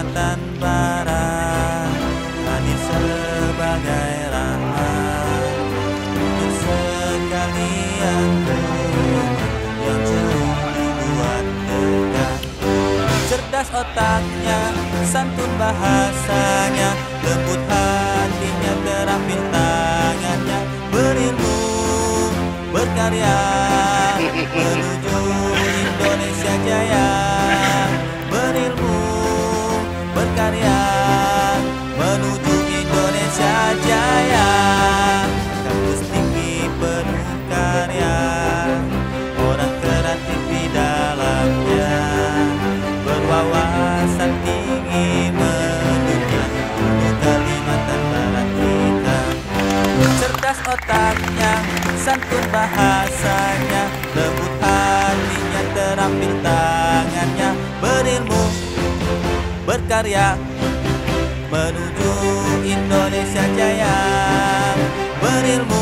Kalimantan Barat hadir sebagai rahmat untuk sekalian yang jauh dibuat dekat. Cerdas otaknya, santun bahasanya, lembut hatinya, terampil tangannya, berilmu, berkarya menuju Indonesia Jaya. Berilmu, berkarya menuju Indonesia Jaya. Kampus tinggi penuh karya, orang kreatif di dalamnya, berwawasan tinggi mendunia untuk Kalimantan Barat kita. Cerdas otaknya, santun bahasanya, lembut hatinya, terampil tangannya, berilmu, berkarya menuju Indonesia Jaya. Berilmu,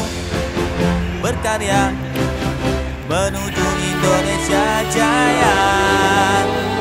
berkarya menuju Indonesia Jaya.